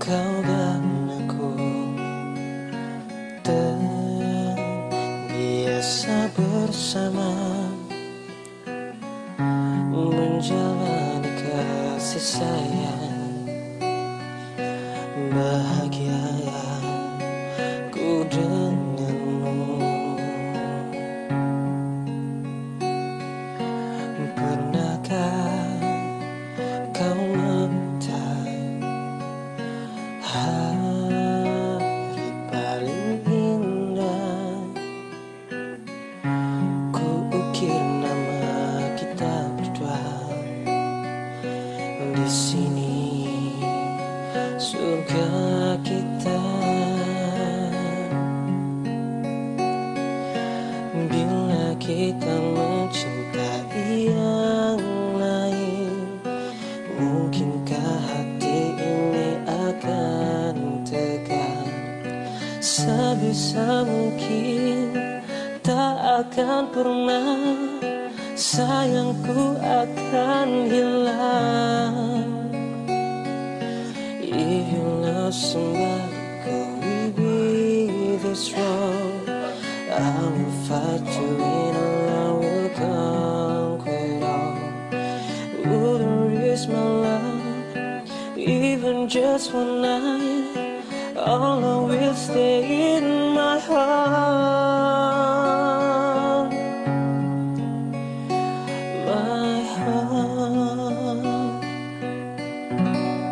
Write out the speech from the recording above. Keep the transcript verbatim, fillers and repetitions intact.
Kau dan aku terbiasa bersama, menjalani kasih sayang, bahagia ku denganmu. Pernahkah kau meminta hari paling indah, ku ukir nama kita berdua di sini, surga kita. Bila kita mencintai yang lain, mungkinkah hati ini akan tegar? Sebisa mungkin tak akan pernah sayangku akan hilang. If you love somebody, could we be this wrong? I will fight you in a I will conquer it all. Wouldn't risk my love, even just one night. All I will stay in my heart.